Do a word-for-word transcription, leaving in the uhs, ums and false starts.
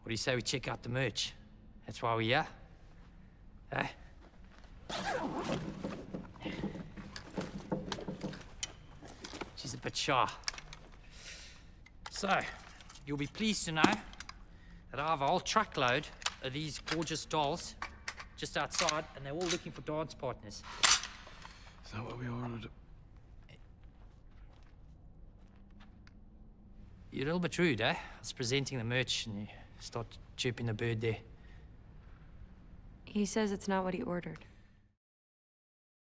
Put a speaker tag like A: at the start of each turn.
A: What do you say we check out the merch? That's why we're here. Eh? She's a bit shy. So, you'll be pleased to know that I have a whole truckload of these gorgeous dolls just outside, and they're all looking for dance partners.
B: Is that what we ordered?
A: You're a little bit rude, eh? I was presenting the merch and you start chirping the bird there.
C: He says it's not what he ordered.